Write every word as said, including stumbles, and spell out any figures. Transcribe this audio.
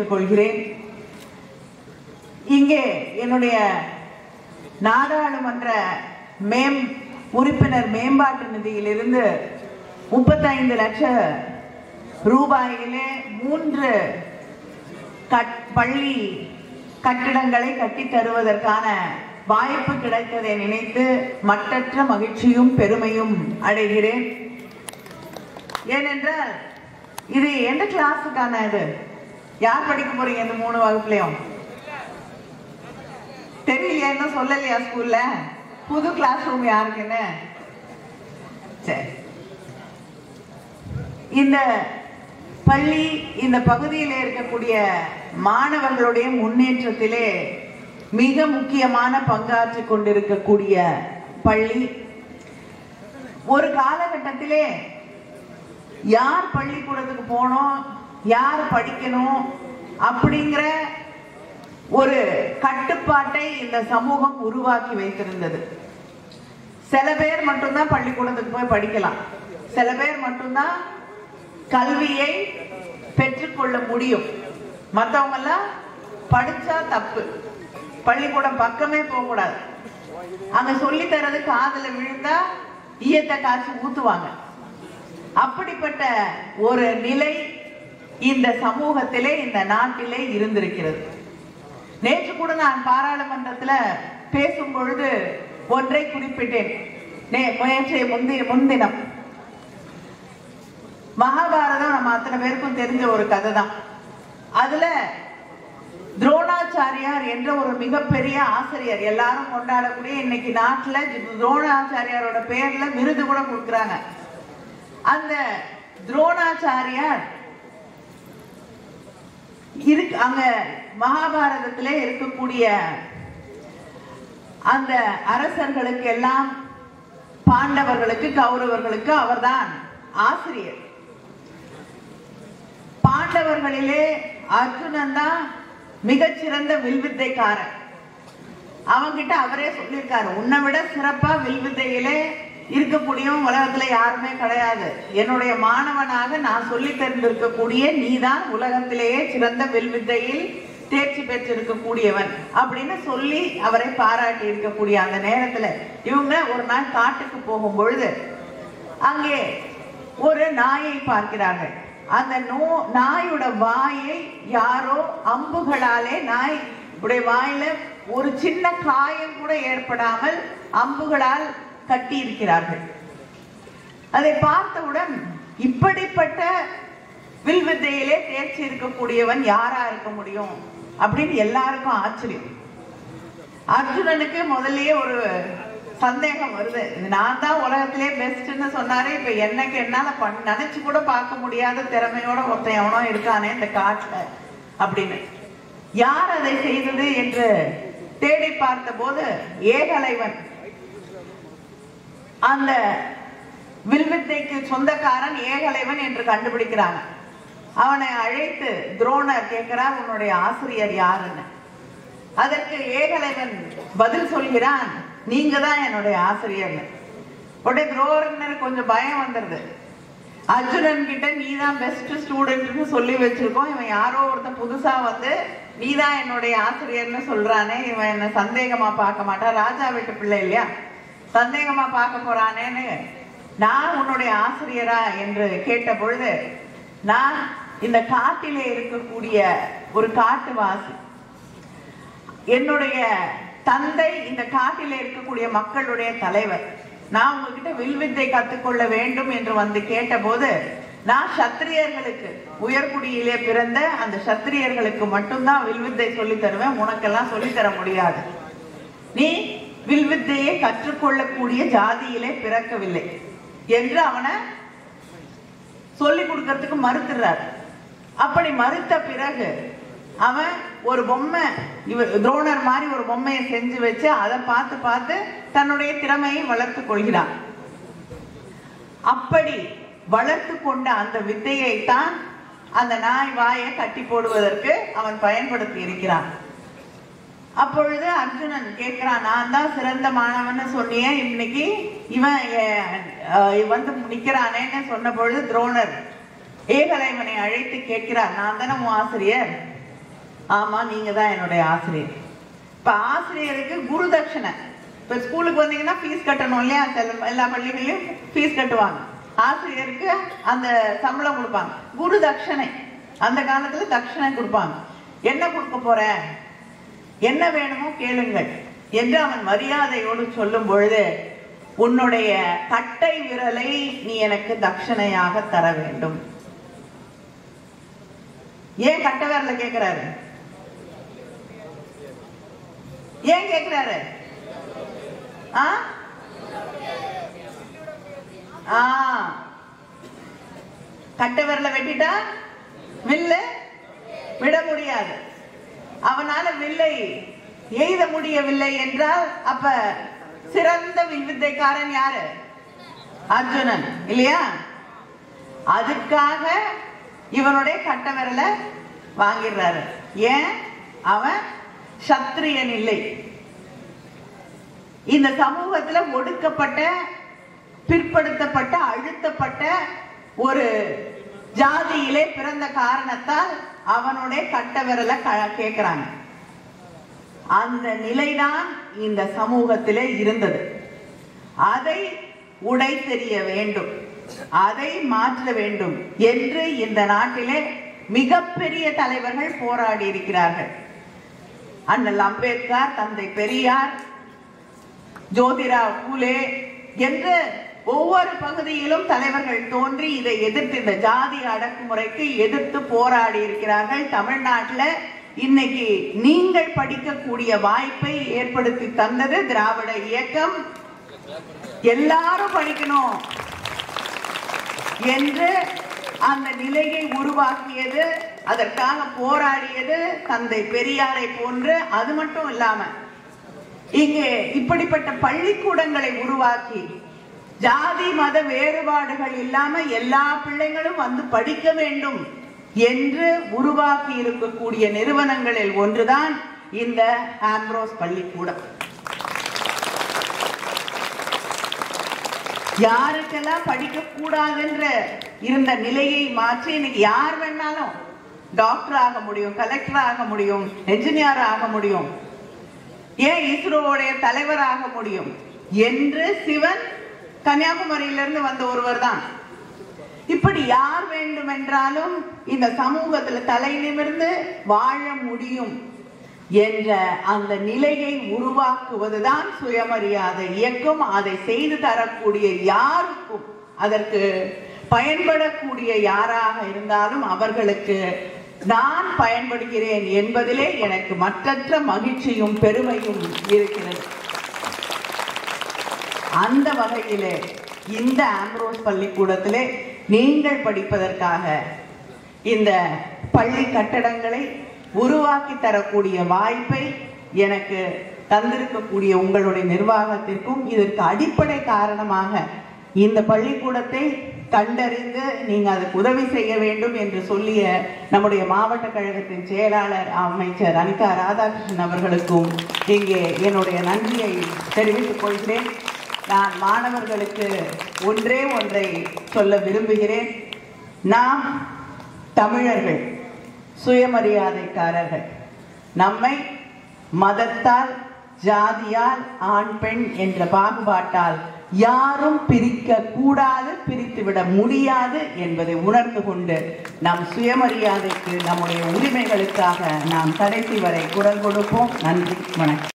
கொள்கிறேன். இங்கே என்னுடைய நாடாளுமன்ற மேம் உறுப்பினர் மேம்பாட்டு நிதியிலிருந்து முப்பத்தைந்து லட்சம் ரூபாயிலே மூன்று பள்ளி கட்டிடங்களை கட்டி தருவதற்கான வாய்ப்பு கிடைத்ததை நினைத்து மட்டற்ற மகிழ்ச்சியும் பெருமையும் அடைகிறேன். ஏனென்றால் இது எந்த கிளாஸுக்கான இது? யார் படிக்க போறீங்க இந்த மூணு வகுப்புலையும்? தெரியலையா? இன்னும் சொல்லலையா ஸ்கூல்ல? புது கிளாஸ் ரூம் யாருக்குன்னு? சரி, இந்த பள்ளி இந்த பகுதியில் இருக்கக்கூடிய மாணவர்களுடைய முன்னேற்றத்திலே மிக முக்கியமான பங்காற்றி கொண்டிருக்கக்கூடிய பள்ளி. ஒரு காலகட்டத்திலே யார் பள்ளிக்கூடத்துக்கு போனோம், யார் படிக்கணும் அப்படிங்கிற ஒரு கட்டுப்பாட்டை இந்த சமூகம் உருவாக்கி வைத்திருந்தது. சில பேர் மட்டும்தான் பள்ளிக்கூடத்துக்கு போய் படிக்கலாம், சில பேர் மட்டும்தான் கல்வியை பெற்றுக்கொள்ள முடியும். மற்றவங்க எல்லாம் படிச்சா தப்பு, பள்ளிக்கூடம் பக்கமே போகக்கூடாது, அங்க சொல்லி தரது காதுல விழுந்தா ஈயத்தை காய்ச்சி ஊத்துவாங்க. அப்படிப்பட்ட ஒரு நிலை இந்த சமூகத்திலே இந்த நாட்டிலே இருந்திருக்கிறது. நேற்று கூட நான் பாராளுமன்றத்தில் பேசும் பொழுது ஒன்றை குறிப்பிட்டேன். நேற்றைய முந்தி முன்தினம் மகாபாரதம் நம்ம அத்தனை பேருக்கும் தெரிஞ்ச ஒரு கதை தான். அதுல துரோணாச்சாரியார் என்ற ஒரு மிகப்பெரிய ஆசிரியர், எல்லாரும் கொண்டாடக்கூடிய, இன்னைக்கு நாட்டுல துரோணாச்சாரியாரோட பேர்ல விருது கூட கொடுக்குறாங்க. அந்த துரோணாச்சாரியார் இருக்கு அங்க மகாபாரதத்திலே இருக்கக்கூடிய அந்த அரசர்களுக்கு எல்லாம், பாண்டவர்களுக்கு கௌரவர்களுக்கு அவர்தான் ஆசிரியர். பாண்டவர்களிலே அர்ஜுனன் தான் மிகச்சிறந்த வில்வித்தைக்காரன். அவங்கிட்ட அவரே சொல்லியிருக்காரு, உன்னை விட சிறப்பா வில்வித்தையிலே இருக்கக்கூடிய உலகத்துல யாருமே கிடையாது, என்னுடைய மாணவனாக நான் சொல்லி தெரிந்திருக்கக்கூடிய நீதான் உலகத்திலேயே சிறந்த வில்வித்தையில் தேர்ச்சி பெற்றிருக்கக்கூடியவன் அப்படின்னு சொல்லி அவரை பாராட்டி இருக்கக்கூடிய அந்த நேரத்துல இவங்க ஒரு நாள் காட்டுக்கு போகும் பொழுது அங்கே ஒரு நாயை பார்க்கிறார்கள். அந்த நோ நாயோட வாயை யாரோ அம்புகளாலே, நாய் உடைய வாயில ஒரு சின்ன காயம் கூட ஏற்படாமல் அம்புகளால் கட்டி இருக்கிறார்கள். அதை பார்த்தவுடன் இப்படிப்பட்ட வில்வித்தையிலே தேர்ச்சி இருக்கக்கூடியவன் யாரா இருக்க முடியும் அப்படின்னு எல்லாருக்கும் ஆச்சரியம். அர்ஜுனனுக்கு முதல்லயே ஒரு சந்தேகம் வருது, நான் தான் உலகத்திலே பெஸ்ட்னு சொன்னாரு, இப்ப என்னக்கு என்னால பண்ண நினைச்சு கூட பார்க்க முடியாத திறமையோட ஒருத்தன் எவனோ இருக்கானே இந்த காட்டுல அப்படின்னு. யார் அதை செய்தது என்று தேடி பார்த்த போது ஏகலைவன், அந்த வில்வித்தைக்கு சொந்தக்காரன் ஏகலைவன் என்று கண்டுபிடிக்கிறாங்க. அவனை அழைத்து துரோணர் கேட்கிறார், உன்னுடைய ஆசிரியர் யாருன்னு. அதற்கு ஏகலைவன் பதில் சொல்கிறான், நீங்க தான் என்னுடைய ஆசிரியர். உடைய துரோணர் கொஞ்சம் பயம் வந்துருது. அர்ஜுனன் கிட்ட நீ தான் பெஸ்ட் ஸ்டூடெண்ட்னு சொல்லி வச்சிருக்கோம், இவன் யாரோ ஒருத்தன் புதுசா வந்து நீ தான் என்னுடைய ஆசிரியர்னு சொல்றானே, இவன் என்ன சந்தேகமா பார்க்க மாட்டான், ராஜா வீட்டு பிள்ளை இல்லையா, சந்தேகமா பார்க்க போறானேன்னு நான் உன்னுடைய ஆசிரியரா என்று கேட்ட பொழுது, நான் இந்த காட்டிலே இருக்கக்கூடிய ஒரு காட்டுவாசி, என்னுடைய தந்தை இந்த காட்டிலே இருக்கக்கூடிய மக்களுடைய தலைவர், நான் உங்ககிட்ட வில்வித்தை கற்றுக்கொள்ள வேண்டும் என்று வந்து கேட்ட போது, நான் சத்திரியர்களுக்கு, உயர்குடியிலே பிறந்த அந்த சத்திரியர்களுக்கு மட்டும்தான் வில்வித்தை சொல்லி தருவேன், உனக்கெல்லாம் சொல்லித்தர முடியாது, நீ வில்வித்தையை கற்றுக்கொள்ளக்கூடிய ஜாதியிலே பிறக்கவில்லை என்று அவனை சொல்லி கொடுக்கறதுக்கு மறுத்துறார். அப்படி மறுத்த பிறகு அவன் ஒரு பொம்மை, இவர் துரோணர் மாதிரி ஒரு பொம்மையை செஞ்சு வச்சு அதை பார்த்து பார்த்து தன்னுடைய திறமையை வளர்த்து கொள்கிறான். அப்படி வளர்த்து கொண்ட அந்த வித்தையை தான் அந்த நாய் வாயை கட்டி போடுவதற்கு அவன் பயன்படுத்தி இருக்கிறான். அப்பொழுது அர்ஜுனன் கேட்கிறான், நான் தான் சிறந்த மாணவன் சொன்னியே, இன்னைக்கு இவன் வந்து நிக்கிறானேன்னு சொன்ன பொழுது துரோணர் ஏகலைவனை அழைத்து கேட்கிறார், நான் தானே உன் ஆசிரியர், ஆமா நீங்க தான் என்னுடைய ஆசிரியர். இப்ப ஆசிரியருக்கு குரு தட்சணை, இப்ப ஸ்கூலுக்கு வந்தீங்கன்னா ஃபீஸ் கட்டணும் இல்லையா, எல்லா பள்ளிகளையும் ஃபீஸ் கட்டுவாங்க, ஆசிரியருக்கு அந்த சம்பளம் கொடுப்பாங்க, குரு தட்சணை. அந்த காலத்துல தட்சணை கொடுப்பாங்க. என்ன கொடுக்க போற, என்ன வேணுமோ கேளுங்கள் என்று அவன் மரியாதையோடு சொல்லும் பொழுது, உன்னுடைய கட்டை விரலை நீ எனக்கு தட்சணையாக தர வேண்டும். ஏன் கட்டை விரல கேட்கிறாரு? ஏன் கேட்கிறாரு? கட்டை விரல வெட்டிட்டா வில்ல விட முடியாது. அவனால வில்லை எய்த முடியவில்லை என்றால் அப்ப சிறந்த வில்வித்தைக்காரன் யாரு? அர்ஜுனன் இல்லையா? அதுக்காக இவனுடைய கட்ட விரல வாங்கிடுறாரு. ஏன்? அவன் சத்திரியன் இல்லை. இந்த சமூகத்துல ஒடுக்கப்பட்ட, பிற்படுத்தப்பட்ட, அழுத்தப்பட்ட ஒரு ஜாதியிலே பிறந்த காரணத்தால் அவனுடைய கட்ட விரல கேட்கிறாங்க. அந்த நிலைதான் இந்த சமூகத்திலே இருந்தது. அதை உடை தெரிய வேண்டும், அதை மாற்ற வேண்டும் என்று இந்த நாட்டிலே மிகப்பெரிய தலைவர்கள் போராடி இருக்கிறார்கள். அண்ணல் அம்பேத்கர், தந்தை பெரியார், ஜோதிராவ் பூலே என்று ஒவ்வொரு பகுதியிலும் தலைவர்கள் தோன்றி இதை எதிர்த்து, இந்த ஜாதி அடக்குமுறைக்கு எதிர்த்து போராடி இருக்கிறார்கள். தமிழ்நாட்டில் இன்னைக்கு நீங்கள் படிக்கக்கூடிய வாய்ப்பை ஏற்படுத்தி தந்தது திராவிட இயக்கம். எல்லாரும் படிக்கணும் என்று அந்த நிலையை உருவாக்கியது, அதற்காக போராடியது தந்தை பெரியாரை போன்று. அது மட்டும் இல்லாம இங்கே இப்படிப்பட்ட பள்ளிக்கூடங்களை உருவாக்கி ஜாதி மத வேறுபாடுகள் இல்லாம எல்லா பிள்ளைகளும் வந்து படிக்க வேண்டும் என்று உருவாக்கி இருக்கக்கூடிய நிறுவனங்களில் ஒன்றுதான் இந்த ஆம்ப்ரோஸ் பள்ளிக்கூடம். யாருக்கெல்லாம் படிக்க கூடாதுன்ற இருந்த நிலையை மாற்றி இன்னைக்கு யார் வேணாலும் டாக்டர் ஆக முடியும், கலெக்டர் ஆக முடியும், என்ஜினியர் ஆக முடியும், ஏன் இஸ்ரோவுடைய தலைவர் ஆக முடியும் என்று சிவன் கன்னியாகுமரியிலிருந்து வந்த ஒருவர் தான். இப்படி யார் வேண்டுமென்றாலும் இந்த சமூகத்துல தலை நிமிர்ந்து வாழ முடியும் என்ற அந்த நிலையை உருவாக்குவதுதான் சுயமரியாதை இயக்கம். அதை செய்து தரக்கூடிய யாருக்கும், அதற்கு பயன்படக்கூடிய யாராக இருந்தாலும் அவர்களுக்கு நான் பயன்படுகிறேன் என்பதிலே எனக்கு மற்றற்ற மகிழ்ச்சியும் பெருமையும் இருக்கிறது. அந்த வகையிலே இந்த ஆம்ப்ரோஸ் பள்ளிக்கூடத்திலே நீங்கள் படிப்பதற்காக இந்த பள்ளி கட்டடங்களை உருவாக்கி தரக்கூடிய வாய்ப்பை எனக்கு தந்திருக்கக்கூடிய உங்களுடைய நிர்வாகத்திற்கும், இதற்கு அடிப்படை காரணமாக இந்த பள்ளிக்கூடத்தை கண்டறிந்து நீங்க அதுக்கு உதவி செய்ய வேண்டும் என்று சொல்லிய நம்முடைய மாவட்ட கழகத்தின் செயலாளர் அமைச்சர் அனிதா ராதாகிருஷ்ணன் அவர்களுக்கும் இங்கே என்னுடைய நன்றியை தெரிவித்துக் கொள்கிறேன். நான் மாணவர்களுக்கு ஒன்றே ஒன்றை சொல்ல விரும்புகிறேன். நாம் தமிழர்கள் சுயமரியாதைக்காரர்கள். நம்மை மதத்தால், ஜாதியால், ஆண் பெண் என்ற பாகுபாட்டால் யாரும் பிரிக்க கூடாது, பிரித்துவிட முடியாது என்பதை உணர்ந்து கொண்டு நம் சுயமரியாதைக்கு, நம்முடைய உரிமைகளுக்காக நாம் கடைசி வரை குரல் கொடுப்போம். நன்றி, வணக்கம்.